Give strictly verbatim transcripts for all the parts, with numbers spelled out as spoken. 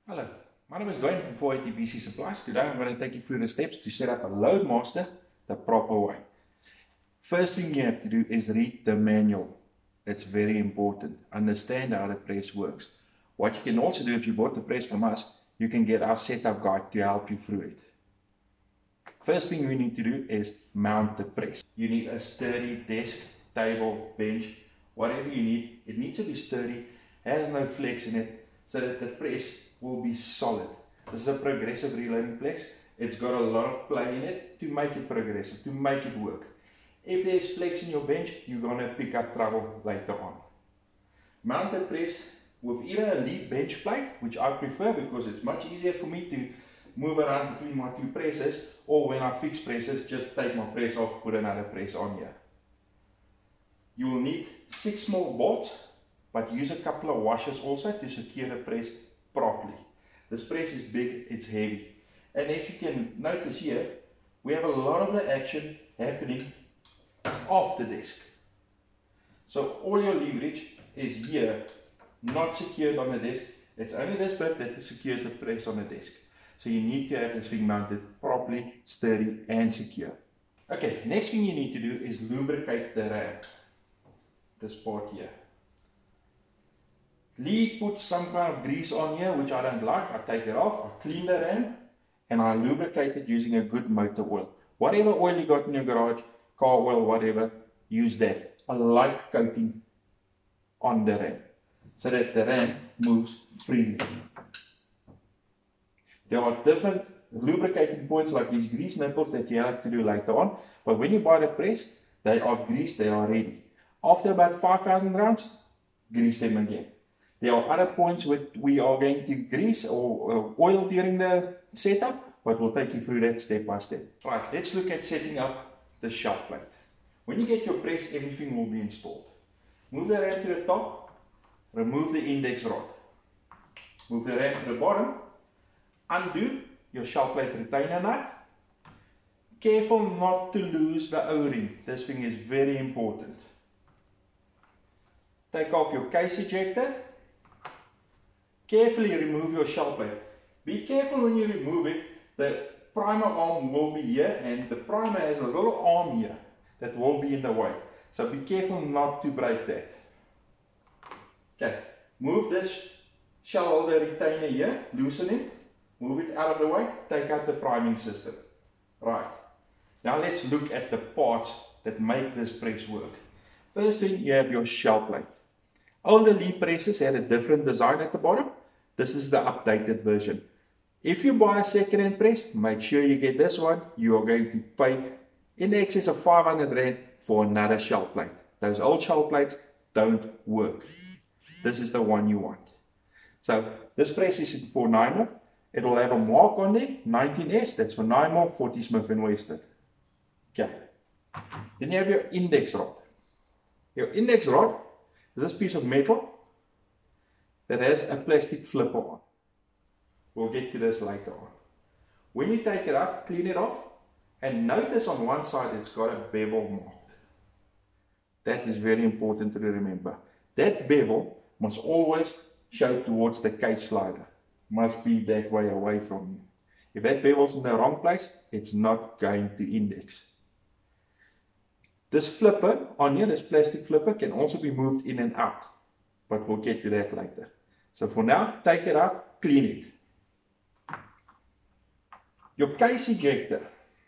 Hello, my name is Dwayne from four eighty B C Supplies. Today I'm going to take you through the steps to set up a Loadmaster the proper way. First thing you have to do is read the manual. It's very important. Understand how the press works. What you can also do if you bought the press from us, you can get our setup guide to help you through it. First thing we need to do is mount the press. You need a sturdy desk, table, bench, whatever you need. It needs to be sturdy, has no flex in it, so that the press will be solid. This is a progressive reloading press. It's got a lot of play in it to make it progressive, to make it work. If there's flex in your bench, you're going to pick up trouble later on. Mount the press with either a lead bench plate, which I prefer because it's much easier for me to move around between my two presses, or when I fix presses, just take my press off, put another press on here. You will need six small bolts, but use a couple of washers also to secure the press properly. This press is big, it's heavy. And as you can notice here, we have a lot of the action happening off the desk. So all your leverage is here, not secured on the desk. It's only this bit that secures the press on the desk. So you need to have this thing mounted properly, sturdy and secure. Okay, next thing you need to do is lubricate the ram. This part here. Lee put some kind of grease on here, which I don't like. I take it off, I clean the ram, and I lubricate it using a good motor oil. Whatever oil you got in your garage, car oil, whatever, use that. A light coating on the ram, so that the ram moves freely. There are different lubricating points like these grease nipples that you have to do later on, but when you buy the press, they are greased, they are ready. After about five thousand rounds, grease them again. There are other points where we are going to grease or oil during the setup, but we'll take you through that step by step. Right, let's look at setting up the shelf plate. When you get your press, everything will be installed. Move the ram to the top, remove the index rod. Move the ram to the bottom, undo your shelf plate retainer nut. Careful not to lose the O-ring. This thing is very important. Take off your case ejector. Carefully remove your shelf plate. Be careful when you remove it. The primer arm will be here, and the primer has a little arm here that will be in the way. So be careful not to break that. Okay, move this shell holder retainer here, loosen it, move it out of the way, take out the priming system. Right, now let's look at the parts that make this press work. First thing, you have your shell plate. Older Lee presses had a different design at the bottom. This is the updated version. If you buy a second-hand press, make sure you get this one. You are going to pay in excess of five hundred rand for another shell plate. Those old shell plates don't work. This is the one you want. So this press is for Nymo. It will have a mark on there, nineteen S. That's for Nymo, forty Smith and Wesson. Okay. Then you have your index rod. Your index rod is this piece of metal that has a plastic flipper on. We'll get to this later on. When you take it out, clean it off, and notice on one side it's got a bevel mark. That is very important to remember. That bevel must always show towards the case slider. Must be that way away from you. If that bevel's in the wrong place, it's not going to index. This flipper on here, this plastic flipper, can also be moved in and out, but we'll get to that later. So for now, take it out, clean it. Your case ejector.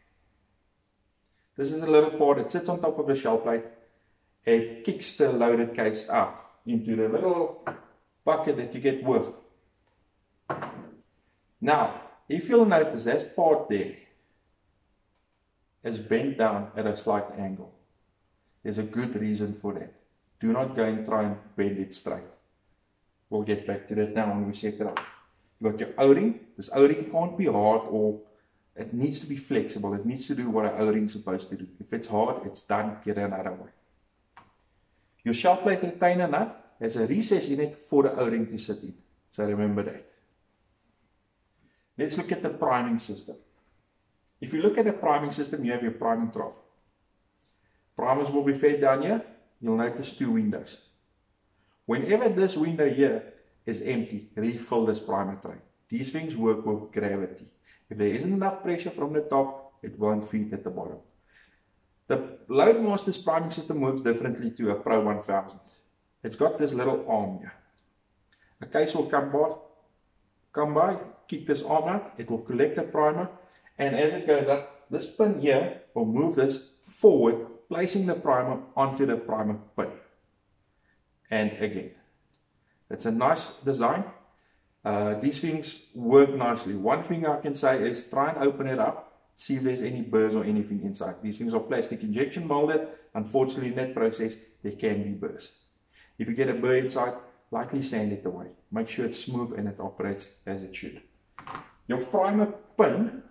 This is a little part that sits on top of the shell plate. It kicks the loaded case out into the little bucket that you get with. Now, if you'll notice, that part there is bent down at a slight angle. There's a good reason for that. Do not go and try and bend it straight. We'll get back to that now when we set it up. You've got your O-ring. This O-ring can't be hard, or it needs to be flexible. It needs to do what an O-ring is supposed to do. If it's hard, it's done. Get another way. Your shelf plate retainer nut has a recess in it for the O-ring to sit in. So remember that. Let's look at the priming system. If you look at the priming system, you have your priming trough. Primers will be fed down here. You'll notice two windows. Whenever this window here is empty, refill this primer tray. These things work with gravity. If there isn't enough pressure from the top, it won't feed at the bottom. The Loadmaster's priming system works differently to a Pro one thousand. It's got this little arm here. A case will come by, come by, kick this arm out, it will collect the primer, and as it goes up, this pin here will move this forward, placing the primer onto the primer pin. And again, it's a nice design. Uh, these things work nicely. One thing I can say is try and open it up, see if there's any burrs or anything inside. These things are plastic injection molded. Unfortunately, in that process, there can be burrs. If you get a burr inside, lightly sand it away. Make sure it's smooth and it operates as it should. Your primer pin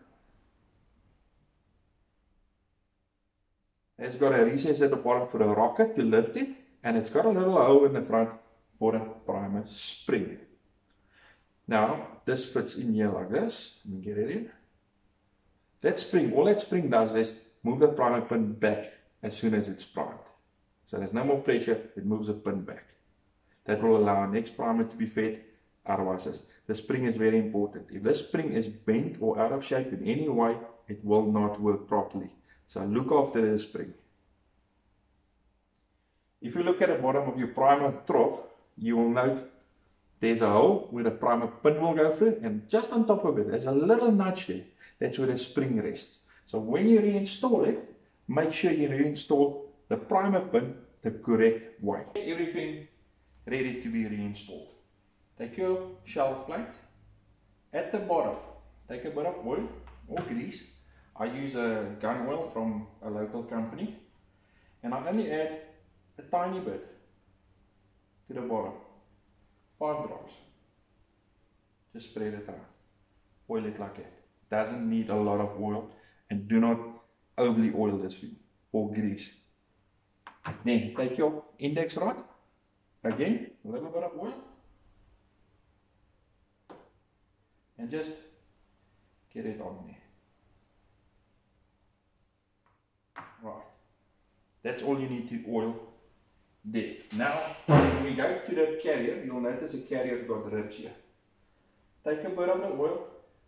has got a recess at the bottom for the rocker to lift it, and it's got a little hole in the front for the primer spring. Now, this fits in here like this. Let me get it in. That spring, all that spring does is move the primer pin back as soon as it's primed. So there's no more pressure, it moves the pin back. That will allow our next primer to be fed. Otherwise, the spring is very important. If this spring is bent or out of shape in any way, it will not work properly. So look after the spring. If you look at the bottom of your primer trough, you will note there's a hole where the primer pin will go through, and just on top of it, there's a little notch there. That's where the spring rests. So when you reinstall it, make sure you reinstall the primer pin the correct way. Everything ready to be reinstalled. Take your shelf plate. At the bottom, take a bit of oil or grease. I use a gun oil from a local company, and I only add a tiny bit to the bottom. Five drops. Just spread it around. Oil it like that. Doesn't need a lot of oil, and do not overly oil this thing or grease. Then take your index rod. Again, a little bit of oil. And just get it on there. Right. That's all you need to oil there. Now, when we go to the carrier, you'll notice the carrier's got ribs here. Take a bit of the oil,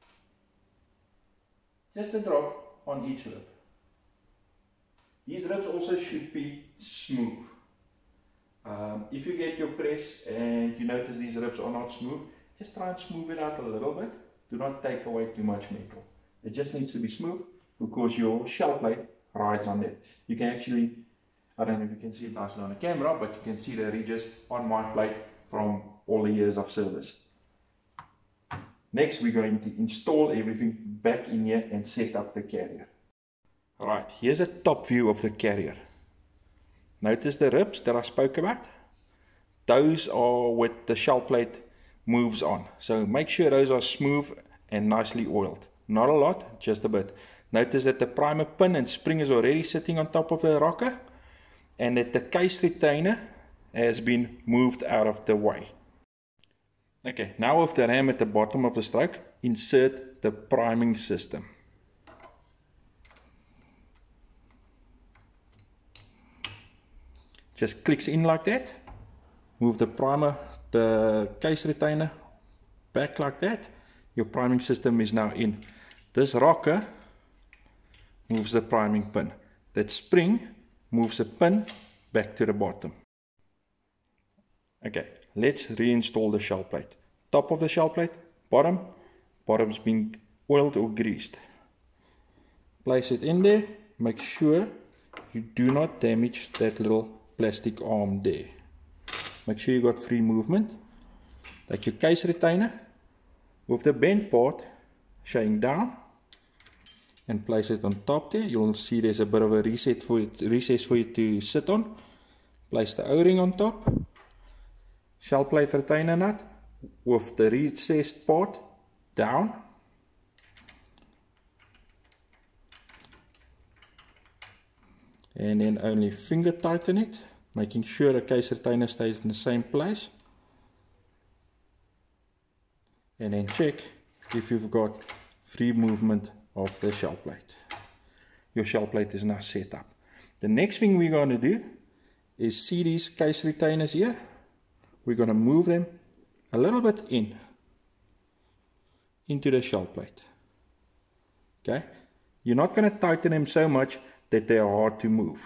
just a drop on each rib. These ribs also should be smooth. Um, if you get your press and you notice these ribs are not smooth, just try and smooth it out a little bit. Do not take away too much metal. It just needs to be smooth because your shell plate rides on it. You can actually, I don't know if you can see it nicely on the camera, but you can see the ridges on my plate from all the years of service. Next, we're going to install everything back in here and set up the carrier. Alright, here's a top view of the carrier. Notice the ribs that I spoke about? Those are what the shell plate moves on. So make sure those are smooth and nicely oiled. Not a lot, just a bit. Notice that the primer pin and spring is already sitting on top of the rocker, and that the case retainer has been moved out of the way. Okay, now with the ram at the bottom of the stroke, insert the priming system. Just clicks in like that. Move the primer, the case retainer back like that. Your priming system is now in. This rocker moves the priming pin. That spring moves the pin back to the bottom. Okay, let's reinstall the shell plate. Top of the shell plate, bottom, bottom's been oiled or greased. Place it in there. Make sure you do not damage that little plastic arm there. Make sure you got free movement. Take your case retainer with the bent part showing down and place it on top there. You'll see there's a bit of a reset for it, recess for you to sit on. Place the O-ring on top. Shell plate retainer nut with the recessed part down. And then only finger tighten it, making sure the case retainer stays in the same place. And then check if you've got free movement of the shell plate. Your shell plate is now set up. The next thing we're going to do is see these case retainers here. We're going to move them a little bit in. into the shell plate. Okay, you're not going to tighten them so much that they are hard to move.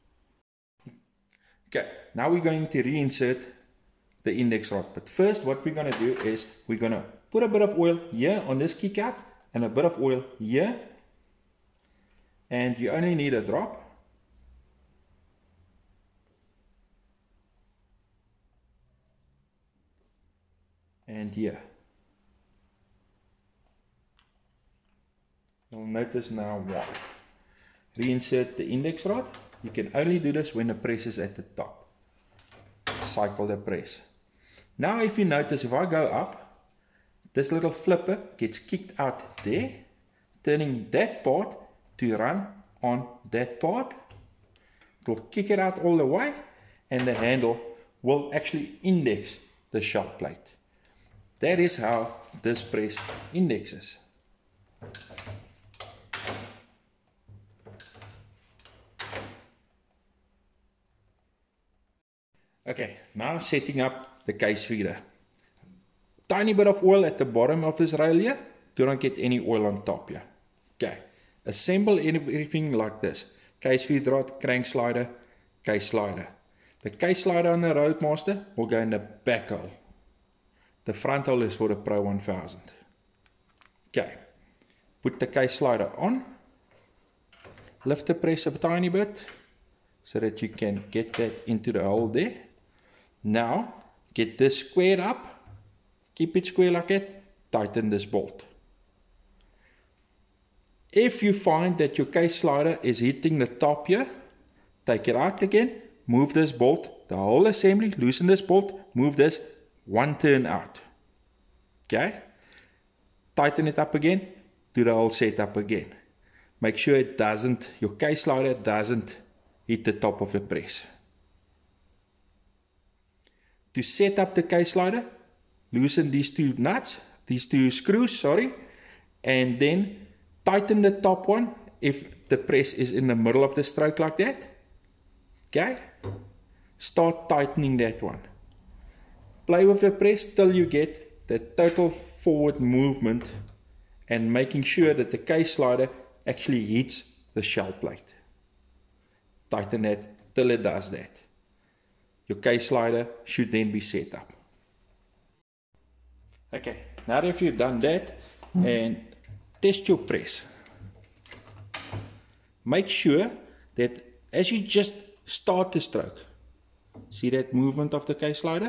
Okay, now we're going to reinsert the index rod. But first, what we're going to do is we're going to put a bit of oil here on this kick out and a bit of oil here. And you only need a drop. And here. You'll notice now why. Reinsert the index rod. You can only do this when the press is at the top. Cycle the press. Now if you notice, if I go up, this little flipper gets kicked out there, turning that part to run on that part. It will kick it out all the way, and the handle will actually index the shell plate. That is how this press indexes. Okay, now setting up the case feeder. Tiny bit of oil at the bottom of this rail here. Do not get any oil on top here. Okay, assemble everything like this. Case feed rod, crank slider, case slider. The case slider on the Roadmaster will go in the back hole. The front hole is for the Pro one thousand. Okay, put the case slider on. Lift the press a tiny bit so that you can get that into the hole there. Now, get this squared up. Keep it square like that. Tighten this bolt. If you find that your case slider is hitting the top here, take it out again. Move this bolt, the whole assembly, loosen this bolt, move this one turn out. Okay? Tighten it up again, do the whole setup again. Make sure it doesn't, your case slider doesn't hit the top of the press. To set up the case slider, loosen these two nuts, these two screws, sorry, and then tighten the top one if the press is in the middle of the stroke like that. Okay? Start tightening that one. Play with the press till you get the total forward movement and making sure that the case slider actually hits the shell plate. Tighten that till it does that. Your case slider should then be set up. Okay, now that you've done that, and test your press. Make sure that as you just start the stroke, see that movement of the case slider?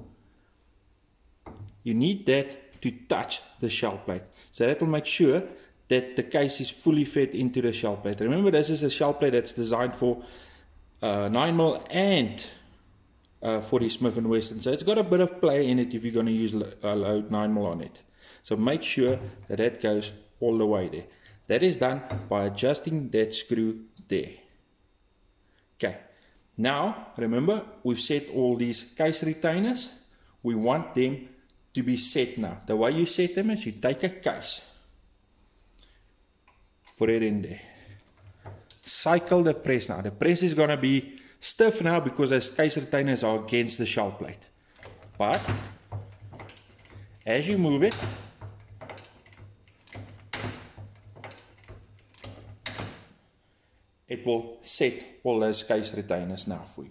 You need that to touch the shell plate. So that will make sure that the case is fully fed into the shell plate. Remember, this is a shell plate that's designed for uh, nine mil and uh, forty Smith and Wesson. So it's got a bit of play in it if you're going to use a load nine mil on it. So make sure that that goes all the way there. That is done by adjusting that screw there. Okay. Now, remember, we've set all these case retainers. We want them to be set now. The way you set them is you take a case, put it in there, cycle the press now. The press is going to be stiff now because those case retainers are against the shell plate. But as you move it, it will set all those case retainers now for you.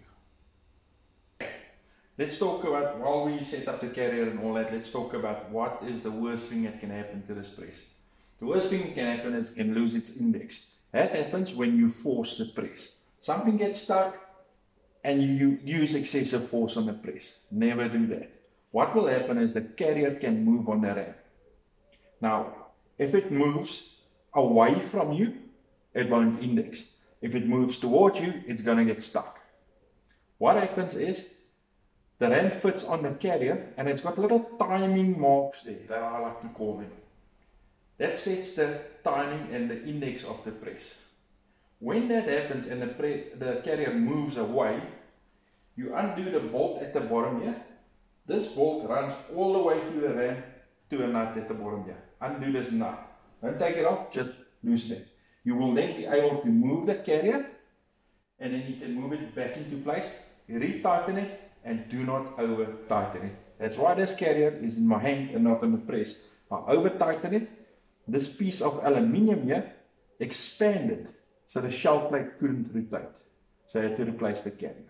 Let's talk about, while we set up the carrier and all that, let's talk about what is the worst thing that can happen to this press. The worst thing that can happen is it can lose its index. That happens when you force the press. Something gets stuck and you use excessive force on the press. Never do that. What will happen is the carrier can move on the ramp. Now, if it moves away from you, it won't index. If it moves towards you, it's going to get stuck. What happens is, the ram fits on the carrier and it's got little timing marks there that I like to call them. That sets the timing and the index of the press. When that happens and the, pre the carrier moves away, you undo the bolt at the bottom here. This bolt runs all the way through the ram to a nut at the bottom here. Undo this nut. Don't take it off, just loosen it. You will then be able to move the carrier and then you can move it back into place, retighten it, and do not over tighten it. That's why this carrier is in my hand and not on the press. I over tighten it. This piece of aluminium here expanded, so the shell plate couldn't rotate. So I had to replace the carrier.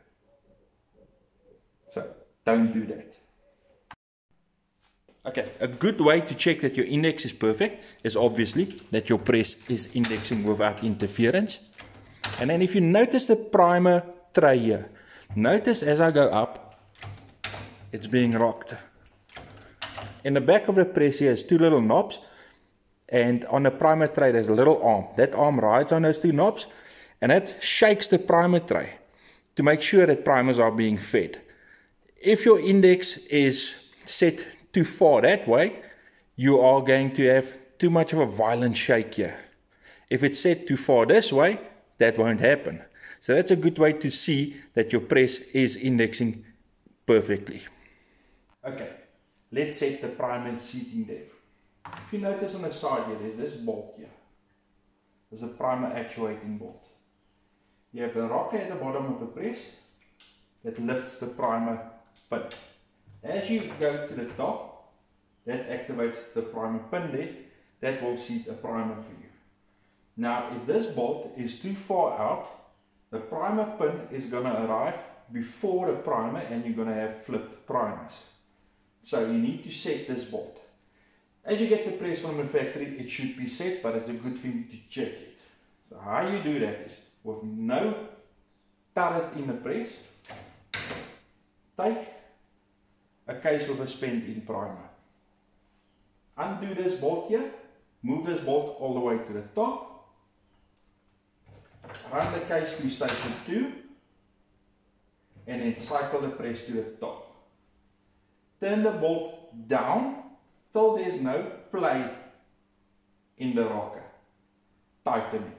So don't do that. Okay, a good way to check that your index is perfect is obviously that your press is indexing without interference. And then if you notice the primer tray here, notice as I go up, it's being rocked. In the back of the press here is two little knobs, and on the primer tray there's a little arm. That arm rides on those two knobs, and it shakes the primer tray to make sure that primers are being fed. If your index is set too far that way, you are going to have too much of a violent shake here. If it's set too far this way, that won't happen. So that's a good way to see that your press is indexing perfectly. Okay, let's set the primer seating depth. If you notice on the side here, there's this bolt here. There's a primer actuating bolt. You have the rocker at the bottom of the press that lifts the primer pin. As you go to the top, that activates the primer pin there. That will seat a primer for you. Now, if this bolt is too far out, the primer pin is going to arrive before the primer and you're going to have flipped primers. So you need to set this bolt. As you get the press from the factory, it should be set, but it's a good thing to check it. So how you do that is, with no turret in the press, take a case with a spent in primer. Undo this bolt here, move this bolt all the way to the top, run the case to station two, and then cycle the press to the top. Turn the bolt down till there's no play in the rocker. Tighten it.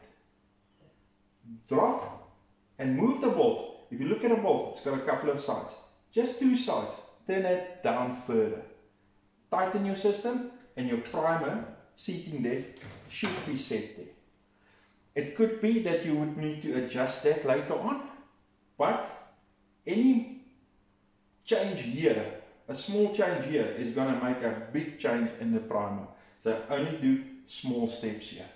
Drop and move the bolt. If you look at a bolt, it's got a couple of sides. Just two sides. Turn it down further. Tighten your system and your primer seating depth should be set there. It could be that you would need to adjust that later on, but any change here, a small change here, is going to make a big change in the primer. So only do small steps here.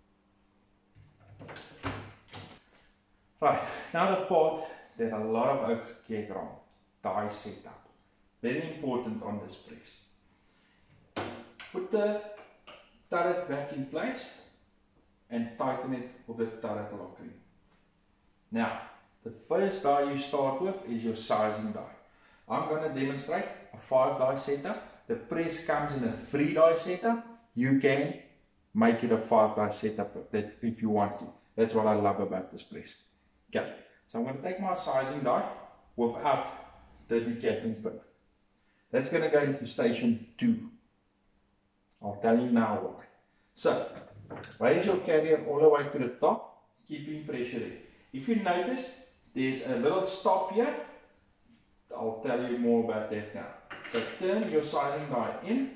Right, now the part that a lot of oaks get wrong, die setup. Very important on this press. Put the turret back in place and tighten it with the turret lock ring. Now, the first die you start with is your sizing die. I'm going to demonstrate a five die setup. The press comes in a three die setup. You can make it a five die setup that if you want to. That's what I love about this press. Okay, so I'm going to take my sizing die without the decapping pin. That's going to go into station two. I'll tell you now why. So, raise your carrier all the way to the top, keeping pressure there. If you notice, there's a little stop here. I'll tell you more about that now. So turn your sizing die in.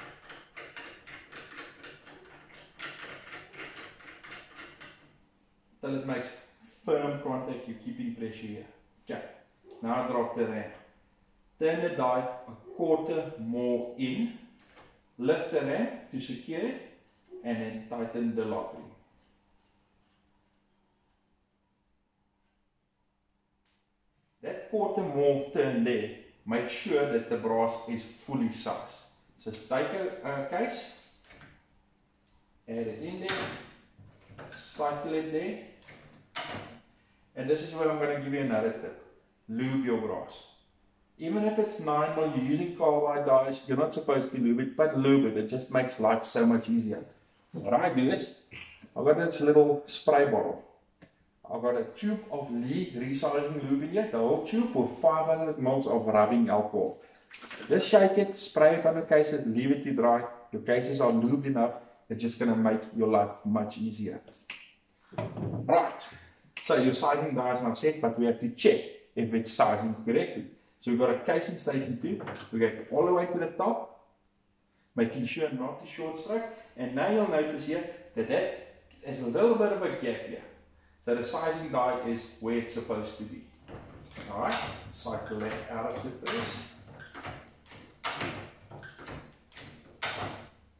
Till it makes firm contact, you're keeping pressure here. Okay, now drop the ram. Turn the die a quarter more in. Lift the ram to secure it and then tighten the lock ring. That quarter more turn there, make sure that the brass is fully sized. So take a, a case, add it in there, cycle it there, and this is where I'm going to give you another tip. Lube your brass. Even if it's nine mil, you're using carbide dies, you're not supposed to lube it, but lube it, it just makes life so much easier. What I do is, I've got this little spray bottle. I've got a tube of Lee resizing lube in here, the whole tube with five hundred milliliters of rubbing alcohol. Just shake it, spray it on the cases, leave it to dry. Your cases are lubed enough, it's just going to make your life much easier. Right, so your sizing die is now set, but we have to check if it's sizing correctly. So we've got a case in station two, we go all the way to the top, making sure not to short stroke, and now you'll notice here that that is a little bit of a gap here. So the sizing die is where it's supposed to be. Alright, cycle that out of the press.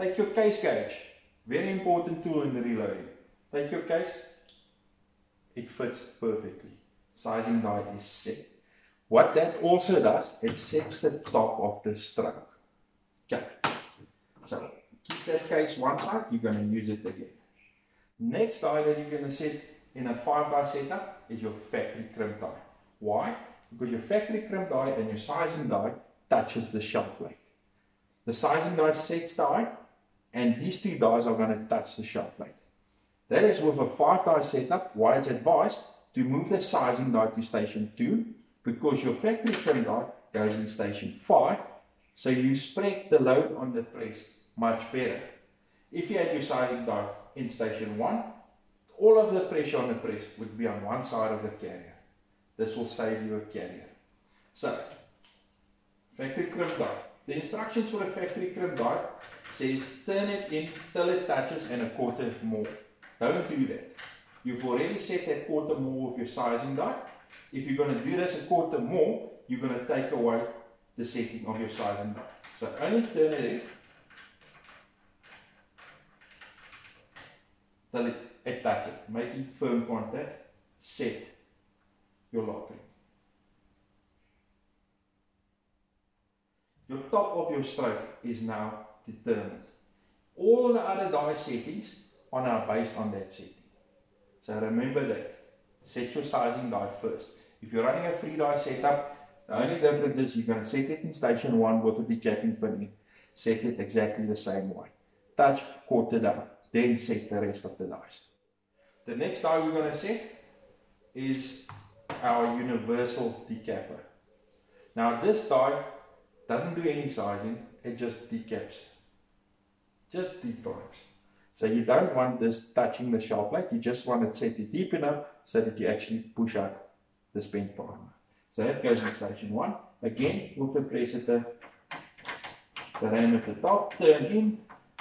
take your case gauge. Very important tool in the reloading. Take your case. It fits perfectly. Sizing die is set. What that also does, it sets the top of the stroke. Okay. So keep that case one side, you're going to use it again. Next die that you're going to set in a five die setup is your factory crimp die. Why? Because your factory crimp die and your sizing die touches the shelf plate. The sizing die sets die and these two dies are going to touch the shelf plate. That is with a five die setup why it's advised to move the sizing die to station two because your factory crimp die goes in station five, so you spread the load on the press much better. If you had your sizing die in station one, all of the pressure on the press would be on one side of the carrier. This will save you a carrier. So, factory crimp die. The instructions for a factory crimp die says turn it in till it touches and a quarter more. Don't do that. You've already set that quarter more with your sizing die. If you're going to do this a quarter more, you're going to take away the setting of your sizing die. So only turn it in till it, it touches, making firm contact, set your lock ring. Your top of your stroke is now determined. All the other die settings are now based on that setting. So remember that. Set your sizing die first. If you're running a free die setup, the only difference is you're going to set it in station one with a decapping pin in. Set it exactly the same way. Touch, quarter down, then set the rest of the dies. The next die we're going to set is our universal decapper. Now this die doesn't do any sizing, it just decaps. Just deep primes. So you don't want this touching the shelf plate, you just want it set it deep enough so that you actually push out the spent primer. So that goes in station one. Again, with the press at the, the ram at the top, turn in.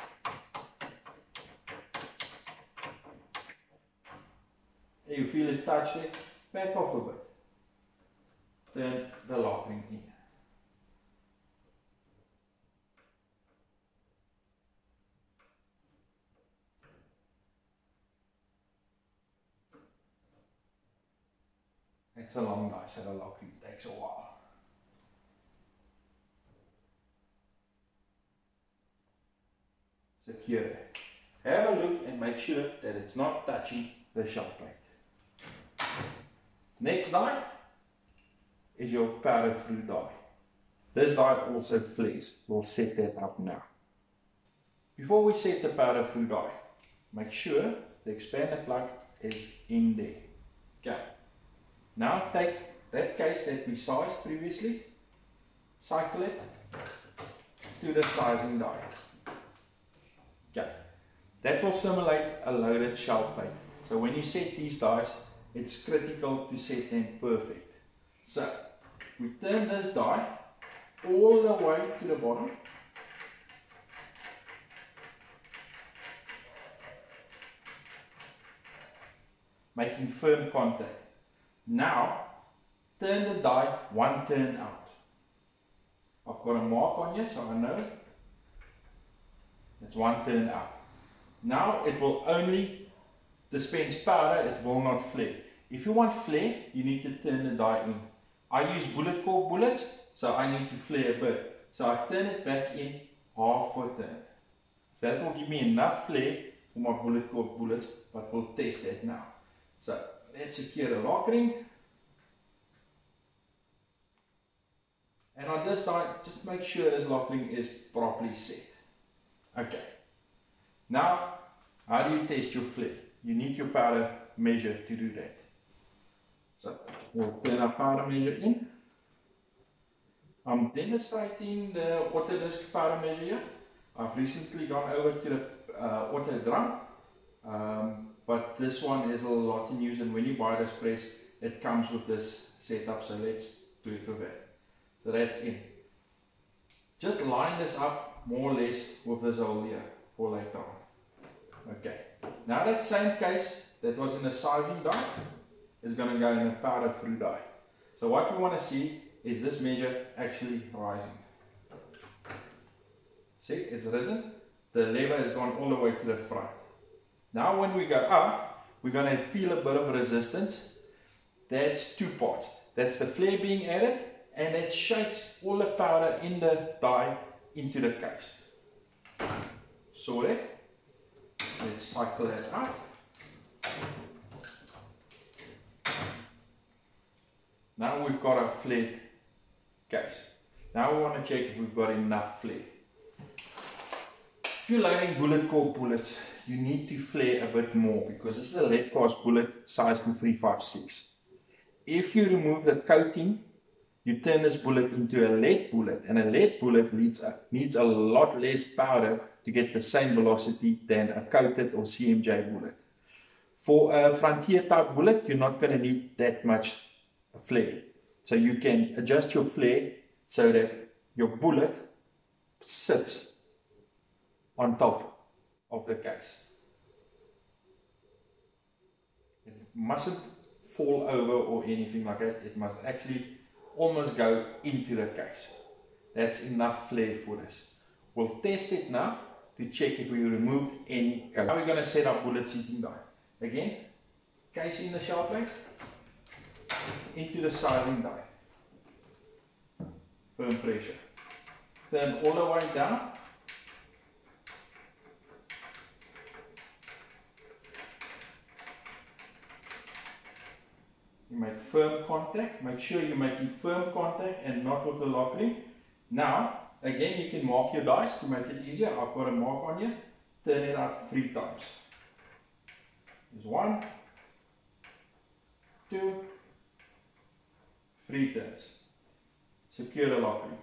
You feel it touch it, back off a bit. Turn the lock ring in. It's a long die, so the lock ring takes a while. Secure it. Have a look and make sure that it's not touching the shelf plate. Next die is your powder through die. This die also flares. We'll set that up now. Before we set the powder through die, make sure the expander plug is in there. Okay. Now take that case that we sized previously, cycle it to the sizing die. Okay. That will simulate a loaded shelf plate. So when you set these dies, it's critical to set them perfect. So we turn this die all the way to the bottom. Making firm contact. Now, turn the die one turn out. I've got a mark on here, so I know it's one turn out. Now it will only dispense powder, it will not flare. If you want flare, you need to turn the die in. I use bullet cork bullets, so I need to flare a bit. So I turn it back in half a turn. So that will give me enough flare for my bullet cork bullets, but we'll test that now. So let's secure the lock ring. And on this die, just make sure this lock ring is properly set. Okay. Now, how do you test your flare? You need your powder measure to do that. So, we'll turn our powder measure in. I'm demonstrating the Autodisc powder measure here. I've recently gone over to the uh, Auto Drum. Um, but this one is a lot in use, and when you buy this press, it comes with this setup, so let's do it with that. So that's in. Just line this up more or less with this hole here for later on. Okay. Now that same case that was in the sizing die is going to go in a powder through die. So what we want to see is this measure actually rising. See, it's risen. the lever has gone all the way to the front. Now when we go up, we're going to feel a bit of resistance. That's two parts. That's the flare being added, and it shakes all the powder in the die into the case. Sorry. Let's cycle that out. Now we've got our flared case. Now we want to check if we've got enough flare. If you're loading bullet core bullets, you need to flare a bit more because this is a lead cast bullet size two three five six. If you remove the coating, you turn this bullet into a lead bullet, and a lead bullet needs a, needs a lot less powder to get the same velocity than a coated or C M J bullet. For a frontier type bullet, you're not going to need that much flare. So you can adjust your flare so that your bullet sits on top of the case. It mustn't fall over or anything like that. It must actually almost go into the case. That's enough flare for this. We'll test it now to check if we removed any coat. Now we're going to set up bullet seating die. Again, case in the shell plate, into the sizing die. Firm pressure. Turn all the way down. You make firm contact. Make sure you're making firm contact and not with the lock ring. Now, again, you can mark your dice to make it easier. I've got a mark on here. Turn it out three times. There's one, two, three turns. Secure the lock ring.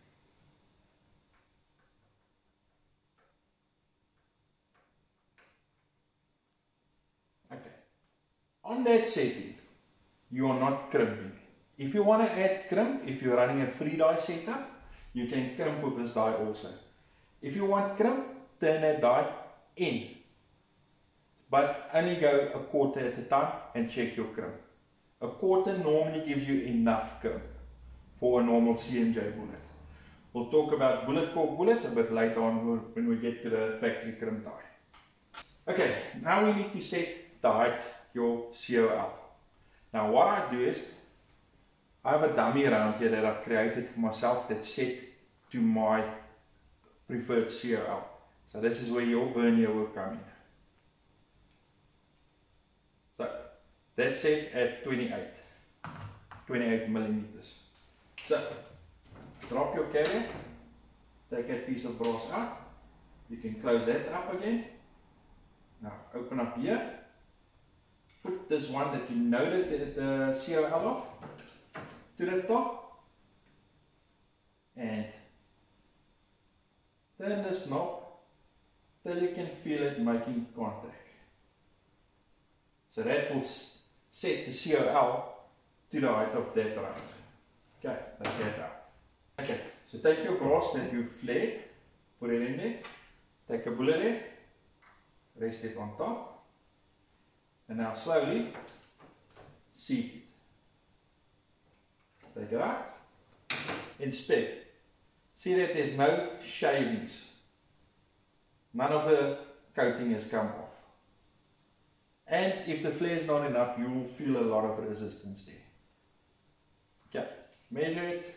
Okay. On that setting, you are not crimping. If you want to add crimp, if you're running a three die setup, you can crimp with this die also. If you want crimp, turn that die in. But only go a quarter at a time and check your crimp. A quarter normally gives you enough crimp for a normal C M J bullet. We'll talk about bullet core bullets a bit later on when we get to the factory crimp die. Okay, now we need to set the height your C O L. Now what I do is, I have a dummy around here that I've created for myself that's set to my preferred C O L. So this is where your vernier will come in. So that's set at twenty-eight, twenty-eight millimeters. So drop your carrier, take that piece of brass out, you can close that up again. Now open up here, put this one that you noted the, the C O L of to the top, and turn this knob till you can feel it making contact. So that will set the C O L to the height of that round. Okay, take that out. Okay, so take your brass that you've flared, put it in there, take a bullet there, rest it on top, and now slowly seat it. Take it out, inspect. See that there's no shavings. None of the coating has come off. And if the flare is not enough, you will feel a lot of resistance there. Okay, measure it.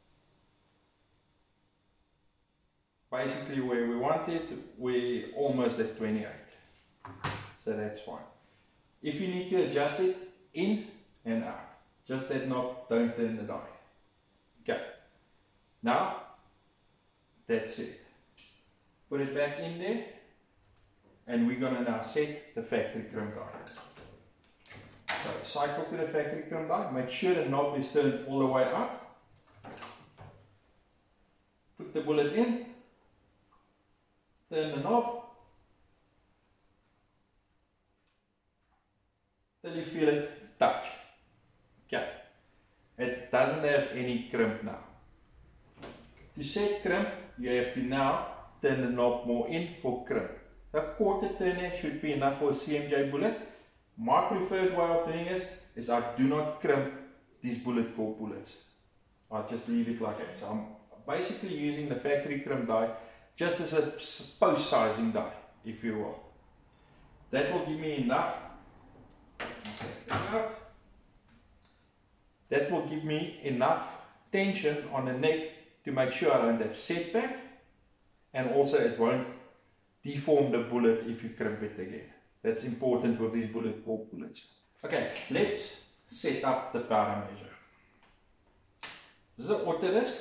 Basically where we want it, we're almost at twenty-eight. So that's fine. If you need to adjust it in and out, just that knob, don't turn the die. Okay, now that's it. Put it back in there, and we're going to now set the factory crimp die. So cycle to the factory crimp die, make sure the knob is turned all the way up. Put the bullet in, turn the knob till you feel it touch. Okay, it doesn't have any crimp now. To set crimp, you have to now turn the knob more in for crimp. A quarter turner should be enough for a C M J bullet. My preferred way of doing this is I do not crimp these bullet core bullets. I just leave it like that. So I'm basically using the factory crimp die just as a post sizing die, if you will. That will give me enough. That will give me enough tension on the neck to make sure I don't have setback, and also it won't deform the bullet if you crimp it again. That's important with these bullet core bullets. Okay, let's set up the powder measure. This is an auto disc.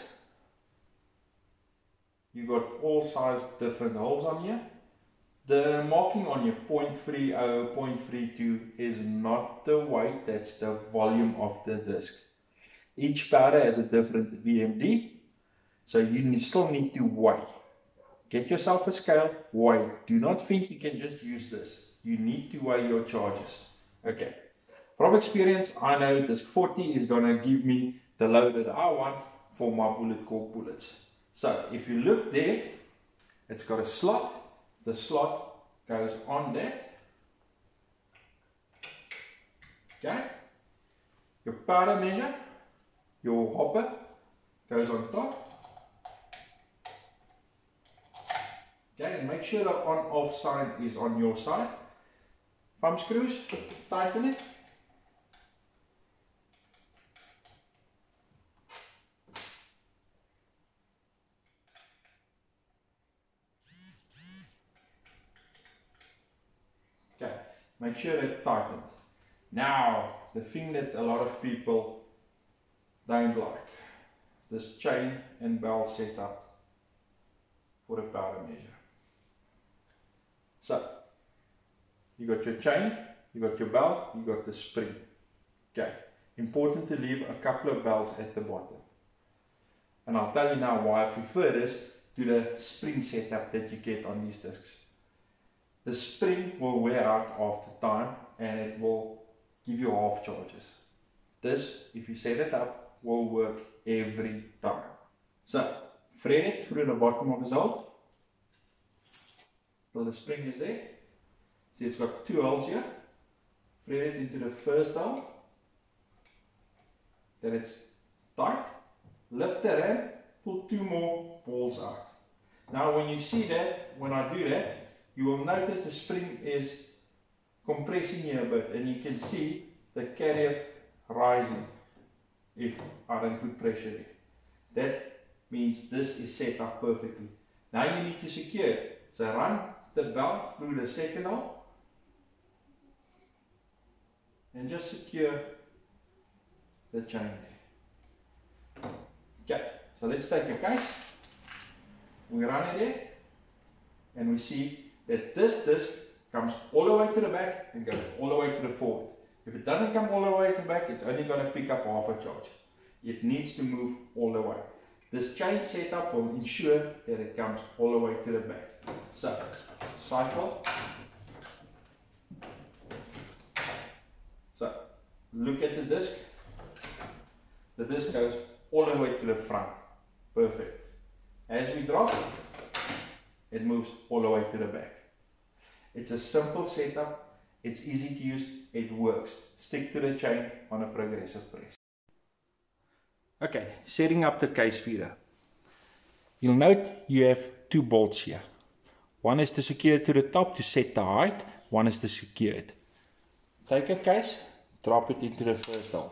You got all size different holes on here. The marking on your point three zero, point three two is not the weight, that's the volume of the disc. Each powder has a different V M D, so you still need to weigh. Get yourself a scale, weigh. Do not think you can just use this. You need to weigh your charges. Okay. From experience, I know disc forty is going to give me the load that I want for my bullet core bullets. So if you look there, it's got a slot. The slot goes on there. Okay. Your powder measure, your hopper goes on top. Okay, and make sure the on-off sign is on your side. Thumb screws, tighten it. Okay, make sure it's tightened. Now, the thing that a lot of people don't like, this chain and bell setup for the powder measure. So, you got your chain, you got your bell, you got the spring. Okay, important to leave a couple of bells at the bottom. And I'll tell you now why I prefer this to the spring setup that you get on these discs. The spring will wear out after time and it will give you half charges. This, if you set it up, will work every time. So, thread it through the bottom of his hole till the spring is there. See, it's got two holes here. Thread it into the first hole. Then it's tight. Lift the ram, pull two more balls out. Now when you see that, when I do that, you will notice the spring is compressing here a bit and you can see the carrier rising if I don't put pressure there. That means this is set up perfectly. Now you need to secure it. So run the belt through the second hole and just secure the chain there. Okay, so let's take a case. We run it there and we see that this disc comes all the way to the back and goes all the way to the forward. If it doesn't come all the way to the back, it's only going to pick up half a charge. It needs to move all the way. This chain setup will ensure that it comes all the way to the back. So, cycle. So, look at the disc. The disc goes all the way to the front. Perfect. As we drop, it moves all the way to the back. It's a simple setup, it's easy to use, it works. Stick to the chain on a progressive press. Okay, setting up the case feeder. You'll note you have two bolts here. One is to secure it to the top to set the height, one is to secure it. Take a case, drop it into the first hole.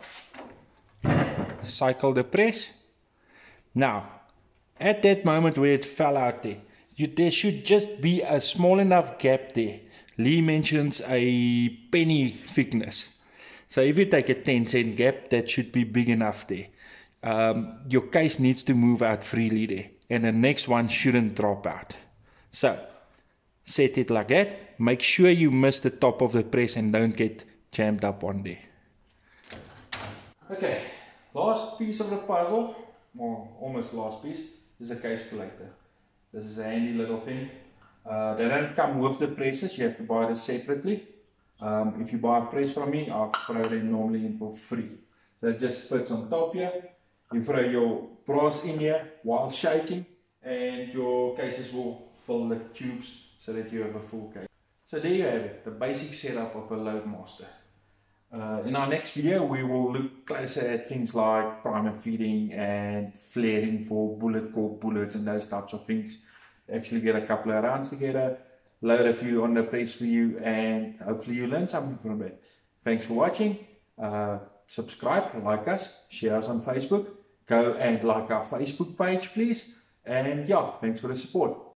Cycle the press. Now, at that moment where it fell out there, You, there should just be a small enough gap there. Lee mentions a penny thickness. So if you take a ten cent gap, that should be big enough there. Um, your case needs to move out freely there. And the next one shouldn't drop out. So, set it like that. Make sure you miss the top of the press and don't get jammed up on there. Okay, last piece of the puzzle, or almost last piece, is a case collator. This is a handy little thing. Uh, they don't come with the presses, you have to buy this separately. Um, if you buy a press from me, I'll throw them normally in for free. So it just fits on top here. You throw your brass in here while shaking and your cases will fill the tubes so that you have a full case. So there you have it, the basic setup of a Loadmaster. Uh, in our next video we will look closer at things like primer feeding and flaring for bullet core bullets and those types of things. actually get a couple of rounds together, load a few on the press for you, and hopefully you learn something from it. Thanks for watching. Uh, subscribe, like us, share us on Facebook. Go and like our Facebook page, please. And yeah, thanks for the support.